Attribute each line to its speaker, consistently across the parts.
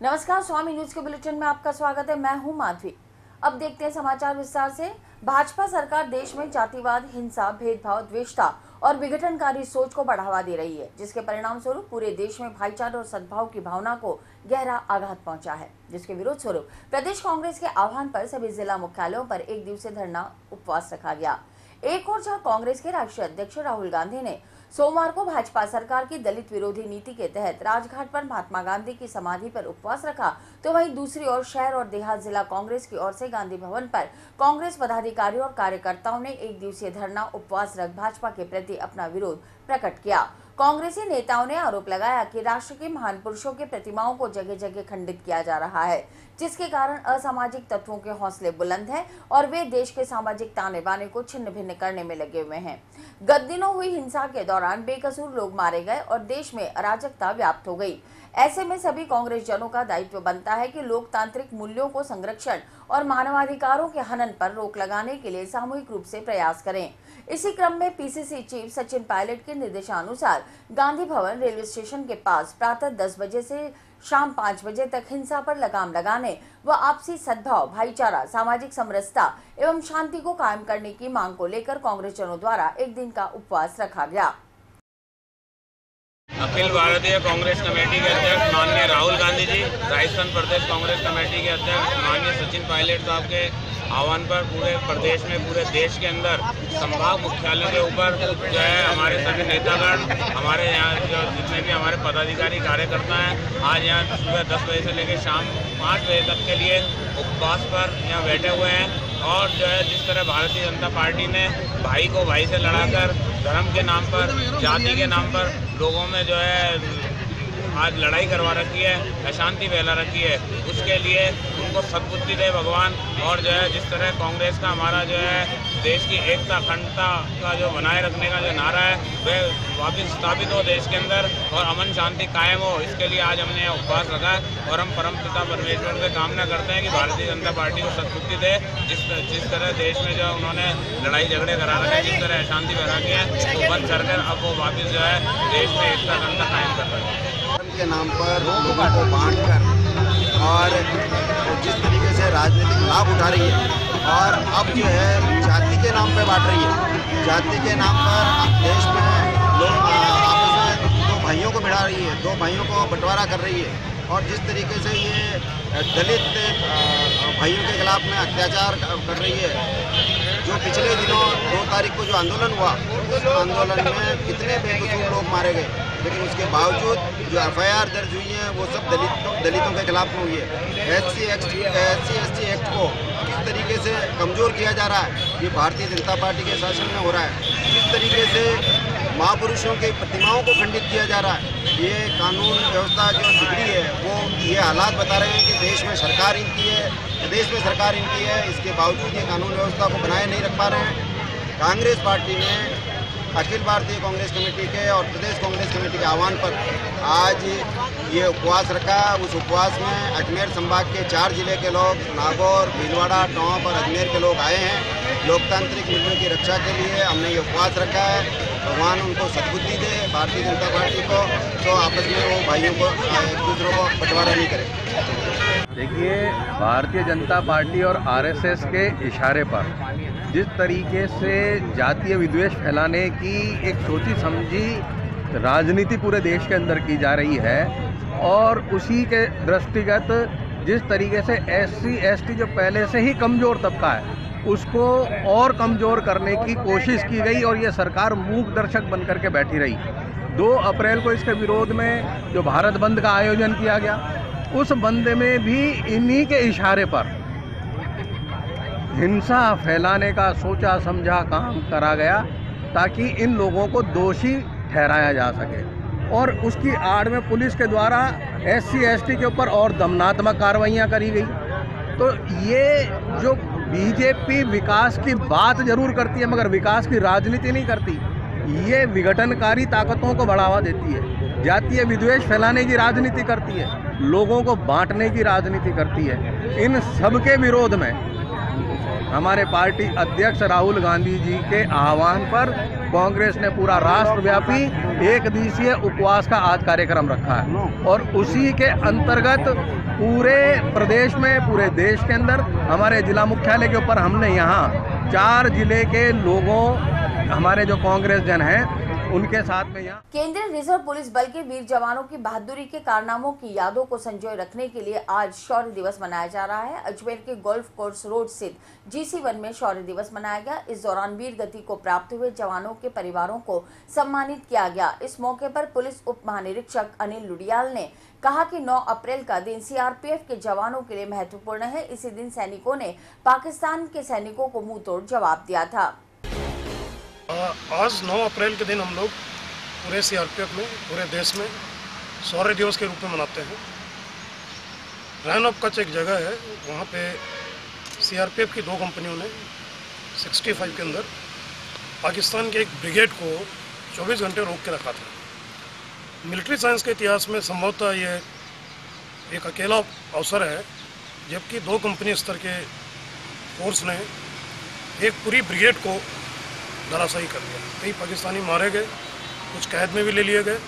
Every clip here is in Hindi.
Speaker 1: नमस्कार, स्वामी न्यूज के बुलेटिन में आपका स्वागत है। मैं हूं माधवी। अब देखते हैं समाचार विस्तार से। भाजपा सरकार देश में जातिवाद, हिंसा, भेदभाव, द्वेषता और विघटनकारी सोच को बढ़ावा दे रही है, जिसके परिणाम स्वरूप पूरे देश में भाईचारे और सद्भाव की भावना को गहरा आघात पहुंचा है। जिसके विरोध स्वरूप प्रदेश कांग्रेस के आह्वान पर सभी जिला मुख्यालयों पर एक दिवसीय धरना उपवास रखा गया। एक और जहां कांग्रेस के राष्ट्रीय अध्यक्ष राहुल गांधी ने सोमवार को भाजपा सरकार की दलित विरोधी नीति के तहत राजघाट पर महात्मा गांधी की समाधि पर उपवास रखा, तो वहीं दूसरी ओर शहर और देहात जिला कांग्रेस की ओर से गांधी भवन पर कांग्रेस पदाधिकारियों और कार्यकर्ताओं ने एक दिवसीय धरना उपवास रख भाजपा के प्रति अपना विरोध प्रकट किया। कांग्रेसी नेताओं ने आरोप लगाया कि राष्ट्र के महान पुरुषों की प्रतिमाओं को जगह जगह खंडित किया जा रहा है, जिसके कारण असामाजिक तत्वों के हौसले बुलंद हैं और वे देश के सामाजिक ताने बाने को छिन्न भिन्न करने में लगे हुए हैं। गत दिनों हुई हिंसा के दौरान बेकसूर लोग मारे गए और देश में अराजकता व्याप्त हो गई। ऐसे में सभी कांग्रेस जनों का दायित्व बनता है कि लोकतांत्रिक मूल्यों को संरक्षण और मानवाधिकारों के हनन पर रोक लगाने के लिए सामूहिक रूप से प्रयास करें। इसी क्रम में पीसीसी चीफ सचिन पायलट के निर्देशानुसार गांधी भवन रेलवे स्टेशन के पास प्रातः 10 बजे से शाम 5 बजे तक हिंसा पर लगाम लगाने व आपसी सद्भाव, भाईचारा, सामाजिक समरसता एवं शांति को कायम करने की मांग को लेकर कांग्रेस जनों द्वारा एक दिन का उपवास रखा गया।
Speaker 2: अखिल भारतीय कांग्रेस कमेटी के अध्यक्ष माननीय राहुल गांधी जी, राजस्थान प्रदेश कांग्रेस कमेटी के अध्यक्ष माननीय सचिन पायलट साहब के आह्वान पर पूरे प्रदेश में, पूरे देश के अंदर संभाग मुख्यालयों के ऊपर जो है हमारे सभी नेतागण, हमारे यहाँ जो जितने भी हमारे पदाधिकारी कार्यकर्ता हैं, आज यहाँ सुबह 10 बजे से लेकर शाम 5 बजे तक के लिए उपवास पर यहाँ बैठे हुए हैं। और जो है जिस तरह भारतीय जनता पार्टी ने भाई को भाई से लड़ाकर धर्म के नाम पर, जाति के नाम पर लोगों में जो है आज लड़ाई करवा रखी है, अशांति फैला रखी है, उसके लिए उनको सद्बुद्धि दे भगवान। और जो है जिस तरह कांग्रेस का हमारा जो है देश की एकता, अखंडता का जो बनाए रखने का जो नारा है वह वापस स्थापित हो देश के अंदर और अमन शांति कायम हो, इसके लिए आज हमने उपवास रखा है। और हम परमपिता परमेश्वर से कामना करते हैं कि भारतीय जनता पार्टी को सद्बुद्धि दे। जिस तरह देश में जो उन्होंने लड़ाई झगड़े करा रखे हैं, जिस तरह अशांति फैला के हैं, वो बंद करके अब वो वापस जो है देश में एकता, अखंडता कायम कर रहे हैं।
Speaker 3: के नाम पर लोगों को बांटकर और जिस तरीके से राजनीतिक लाभ उठा रही है और अब जो है जाति के नाम पे बांट रही है, जाति के नाम पर देश में लोग आपस में दो भाइयों को भिड़ा रही है, दो भाइयों को बंटवारा कर रही है। और जिस तरीके से ये दलित भाइयों के खिलाफ में अत्याचार कर रही है, जो पिछले दिनों 2 तारीख को जो आंदोलन हुआ, उस आंदोलन में कितने बेकसूर लोग मारे गए, लेकिन उसके बावजूद जो एफआईआर दर्ज हुई है वो सब दलितों के खिलाफ में हुई है। SC/ST एक्ट को किस तरीके से कमज़ोर किया जा रहा है, ये भारतीय जनता पार्टी के शासन में हो रहा है। किस तरीके से महापुरुषों की प्रतिमाओं को खंडित किया जा रहा है, ये कानून व्यवस्था जो बिगड़ी है वो ये हालात बता रहे हैं कि देश में सरकार इनकी है, प्रदेश में सरकार इनकी है, इसके बावजूद ये कानून व्यवस्था को बनाए नहीं रख पा रहे हैं। कांग्रेस पार्टी ने अखिल भारतीय कांग्रेस कमेटी के और प्रदेश कांग्रेस कमेटी के आह्वान पर आज ये उपवास रखा। उस उपवास में अजमेर संभाग के 4 जिले के लोग, नागौर, भीलवाड़ा, टोंक और अजमेर के लोग आए हैं। लोकतांत्रिक मूल्यों की रक्षा के लिए हमने ये उपवास रखा है। भगवान उनको सद्बुद्धि दे, भारतीय जनता पार्टी को, तो आपस में वो भाइयों को, एक दूसरों को बंटवारा नहीं करें।
Speaker 4: देखिए, भारतीय जनता पार्टी और आरएसएस के इशारे पर जिस तरीके से जातीय विद्वेष फैलाने की एक सोची समझी राजनीति पूरे देश के अंदर की जा रही है और उसी के दृष्टिगत जिस तरीके से SC/ST जो पहले से ही कमज़ोर तबका है उसको और कमज़ोर करने की कोशिश की गई और ये सरकार मूक दर्शक बन करके बैठी रही। 2 अप्रैल को इसके विरोध में जो भारत बंद का आयोजन किया गया, उस बंद में भी इन्हीं के इशारे पर हिंसा फैलाने का सोचा समझा काम करा गया ताकि इन लोगों को दोषी ठहराया जा सके। और उसकी आड़ में पुलिस के द्वारा SC/ST के ऊपर और दमनात्मक कार्रवाइयाँ करी गई। तो ये जो बीजेपी विकास की बात जरूर करती है मगर विकास की राजनीति नहीं करती, ये विघटनकारी ताकतों को बढ़ावा देती है, जातीय विद्वेष फैलाने की राजनीति करती है, लोगों को बांटने की राजनीति करती है। इन सब के विरोध में हमारे पार्टी अध्यक्ष राहुल गांधी जी के आह्वान पर कांग्रेस ने पूरा राष्ट्रव्यापी एक दिवसीय उपवास का आज कार्यक्रम रखा है और उसी के अंतर्गत पूरे प्रदेश में, पूरे देश के अंदर हमारे जिला मुख्यालय के ऊपर हमने यहाँ 4 जिले के लोगों, हमारे जो कांग्रेस जन हैं उनके साथ में यहाँ
Speaker 1: केंद्रीय रिजर्व पुलिस बल के वीर जवानों की बहादुरी के कारनामों की यादों को संजोए रखने के लिए आज शौर्य दिवस मनाया जा रहा है। अजमेर के गोल्फ कोर्स रोड स्थित GC1 में शौर्य दिवस मनाया गया। इस दौरान वीर गति को प्राप्त हुए जवानों के परिवारों को सम्मानित किया गया। इस मौके पर पुलिस उप महानिरीक्षक अनिल लुडियाल ने कहा कि 9 अप्रैल का दिन CRPF के जवानों के लिए महत्वपूर्ण है। इसी दिन सैनिकों ने पाकिस्तान के सैनिकों को मुंहतोड़ जवाब दिया था।
Speaker 5: आज 9 अप्रैल के दिन हम लोग पूरे CRPF में, पूरे देश में शौर्य दिवस के रूप में मनाते हैं। रैन ऑफ कच्छ एक जगह है, वहाँ पे CRPF की 2 कंपनियों ने 65 के अंदर पाकिस्तान के एक ब्रिगेड को 24 घंटे रोक के रखा था। मिलिट्री साइंस के इतिहास में संभवतः ये एक अकेला अवसर है जबकि 2 कंपनी स्तर के फोर्स ने एक पूरी ब्रिगेड को धराशायी कर दिया। कई पाकिस्तानी मारे गए, कुछ कैद में भी ले लिए गए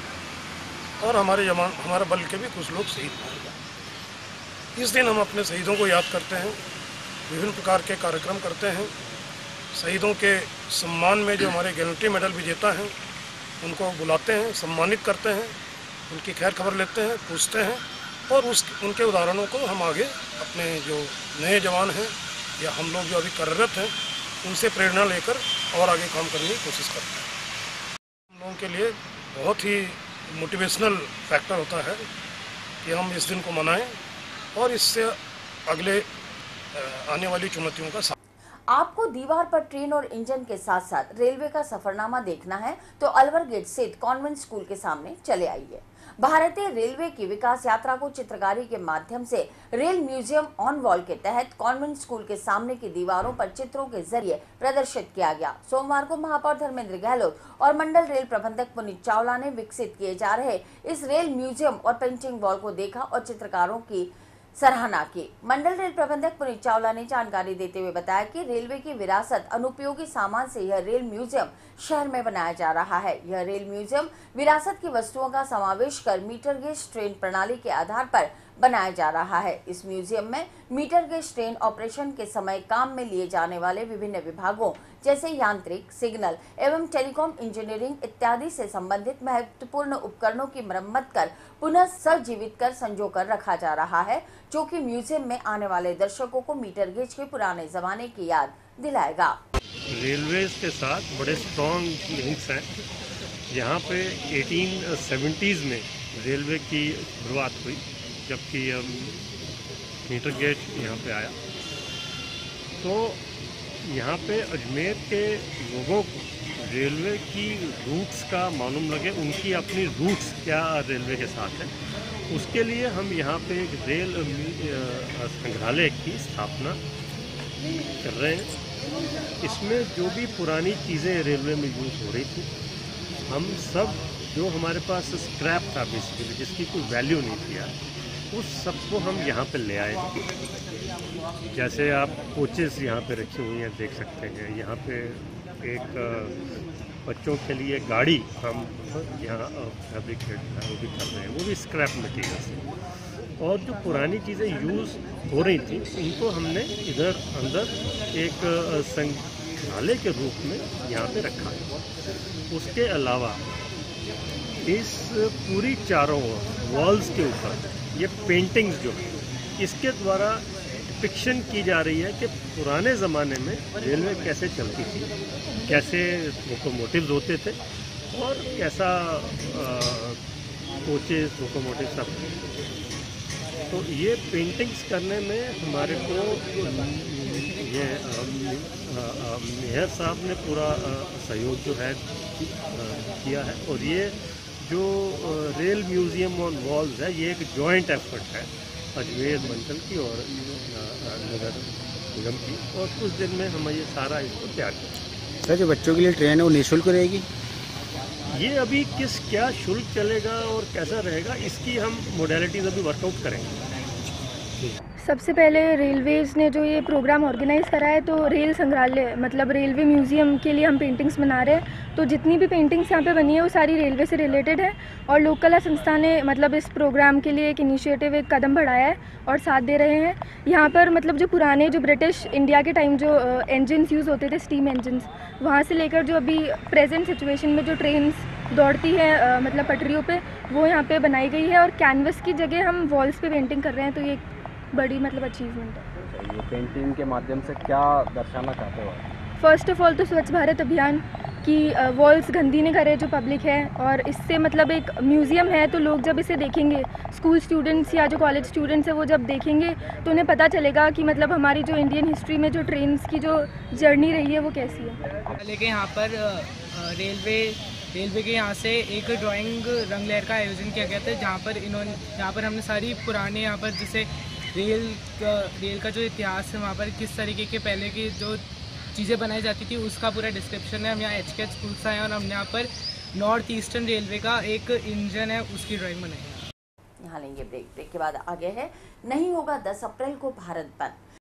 Speaker 5: और हमारे बल के भी कुछ लोग शहीद मारे गए। इस दिन हम अपने शहीदों को याद करते हैं, विभिन्न प्रकार के कार्यक्रम करते हैं। शहीदों के सम्मान में जो हमारे गैलेंट्री मेडल विजेता हैं उनको बुलाते हैं, सम्मानित करते हैं, उनकी खैर खबर लेते हैं, पूछते हैं और उनके उदाहरणों को हम आगे अपने जो नए जवान हैं या हम लोग जो अभी कार्यरत हैं उनसे प्रेरणा लेकर और आगे काम करने की कोशिश करते हैं। हम लोगों के लिए बहुत ही मोटिवेशनल फैक्टर होता है कि हम इस दिन को मनाएं और इससे अगले आने वाली चुनौतियों का
Speaker 1: आपको दीवार पर ट्रेन और इंजन के साथ साथ रेलवे का सफरनामा देखना है तो अलवर गेट स्थित कॉन्वेंट स्कूल के सामने चले आइए। भारतीय रेलवे की विकास यात्रा को चित्रकारी के माध्यम से रेल म्यूजियम ऑन वॉल के तहत कॉन्वेंट स्कूल के सामने की दीवारों पर चित्रों के जरिए प्रदर्शित किया गया। सोमवार को महापौर धर्मेंद्र गहलोत और मंडल रेल प्रबंधक पुनीत चावला ने विकसित किए जा रहे इस रेल म्यूजियम और पेंटिंग वॉल को देखा और चित्रकारों की सराहना की। मंडल रेल प्रबंधक पुनीत चावला ने जानकारी देते हुए बताया कि रेलवे की विरासत अनुपयोगी सामान से यह रेल म्यूजियम शहर में बनाया जा रहा है। यह रेल म्यूजियम विरासत की वस्तुओं का समावेश कर मीटर गेज ट्रेन प्रणाली के आधार पर बनाया जा रहा है। इस म्यूजियम में मीटर गेज ट्रेन ऑपरेशन के समय काम में लिए जाने वाले विभिन्न विभागों जैसे यांत्रिक, सिग्नल एवं टेलीकॉम इंजीनियरिंग इत्यादि से संबंधित महत्वपूर्ण उपकरणों की मरम्मत कर पुनः सजीवित कर संजोकर रखा जा रहा है, जो कि म्यूजियम में आने वाले दर्शकों को मीटर गेज के पुराने जमाने की याद दिलाएगा।
Speaker 6: रेलवे के साथ बड़े स्ट्रॉन्ग लिंक्स हैं। यहाँ पे 1870s में रेलवे की शुरुआत हुई जबकि मीटर गेज यहाँ पे आया। तो यहाँ पे अजमेर के लोगों को रेलवे की रूट्स का मालूम लगे, उनकी अपनी रूट्स क्या रेलवे के साथ है, उसके लिए हम यहाँ पे एक रेल संग्रहालय की स्थापना कर रहे हैं। इसमें जो भी पुरानी चीज़ें रेलवे में यूज़ हो रही थी, हम सब जो हमारे पास स्क्रैप था बेसिकली, जिसकी कोई वैल्यू नहीं थी यार, उस सब को हम यहाँ पे ले आए। जैसे आप कोचेस यहाँ पे रखी हुई हैं देख सकते हैं। यहाँ पे एक बच्चों के लिए गाड़ी हम यहाँ फैब्रिकेट वो भी कर रहे हैं, वो भी स्क्रैप मटीरियल से। और जो पुरानी चीज़ें यूज़ हो रही थी उनको हमने इधर अंदर एक संग्रहालय के रूप में यहाँ पे रखा है। उसके अलावा इस पूरी चारों वॉल्स के ऊपर ये पेंटिंग्स जो है, इसके द्वारा डिपिक्शन की जा रही है कि पुराने ज़माने में रेलवे कैसे चलती थी, कैसे लोकोमोटिव्स होते थे और कैसा कोचेस लोकोमोटिव सब। तो ये पेंटिंग्स करने में हमारे को ये मेयर साहब ने पूरा सहयोग जो है किया है। और ये जो रेल म्यूज़ियम ऑन वॉल्स है, ये एक जॉइंट एफर्ट है अजमेर मंडल की और नगर निगम की। और कुछ दिन में हम ये सारा इसको तैयार करेंगे।
Speaker 7: सर, जो बच्चों के लिए ट्रेन है वो निःशुल्क रहेगी?
Speaker 6: ये अभी क्या शुल्क चलेगा और कैसा रहेगा, इसकी हम मोडेलिटीज़ अभी वर्कआउट करेंगे।
Speaker 8: सबसे पहले रेलवेज़ ने जो ये प्रोग्राम ऑर्गेनाइज़ करा है, तो रेल संग्रहालय मतलब रेलवे म्यूज़ियम के लिए हम पेंटिंग्स बना रहे हैं। तो जितनी भी पेंटिंग्स यहाँ पे बनी है वो सारी रेलवे से रिलेटेड है। और लोक कला संस्था ने मतलब इस प्रोग्राम के लिए एक इनिशिएटिव, एक कदम बढ़ाया है और साथ दे रहे हैं। यहाँ पर मतलब जो पुराने, जो ब्रिटिश इंडिया के टाइम जो इंजन्स यूज़ होते थे, स्टीम इंजन्स, वहाँ से लेकर जो अभी प्रेजेंट सिचुएशन में जो ट्रेन्स दौड़ती है मतलब पटरियों पे, वो यहाँ पे बनाई गई है। और कैनवस की जगह हम वॉल्स पे पेंटिंग कर रहे हैं, तो ये बड़ी मतलब अचीवमेंट है।
Speaker 7: ये पेंटिंग के माध्यम से क्या दर्शाना चाहते हो?
Speaker 8: फर्स्ट ऑफ ऑल तो स्वच्छ भारत अभियान की वॉल्स गंदी नहीं करे जो पब्लिक है, और इससे मतलब एक म्यूज़ियम है, तो लोग जब इसे देखेंगे, स्कूल स्टूडेंट्स या जो कॉलेज स्टूडेंट्स हैं वो जब देखेंगे तो उन्हें पता चलेगा कि मतलब हमारी जो इंडियन हिस्ट्री में जो ट्रेन्स की जो जर्नी रही है वो कैसी है।
Speaker 9: लेकिन यहाँ पर रेलवे के यहाँ से एक ड्राइंग रंग लहर का आयोजन किया गया था, जहाँ पर हमने सारी पुराने यहाँ पर जैसे रेल का जो इतिहास है, वहाँ पर किस तरीके के पहले की जो चीज़ें बनाई जाती थी उसका पूरा डिस्क्रिप्शन है। हम यहाँ HK स्कूल से आए और हमने यहाँ पर नॉर्थ ईस्टर्न रेलवे का एक इंजन है उसकी ड्राइंग बनाई है।
Speaker 1: यहाँ लेंगे ब्रेक के बाद आगे है, नहीं होगा 10 अप्रैल को भारत बंद।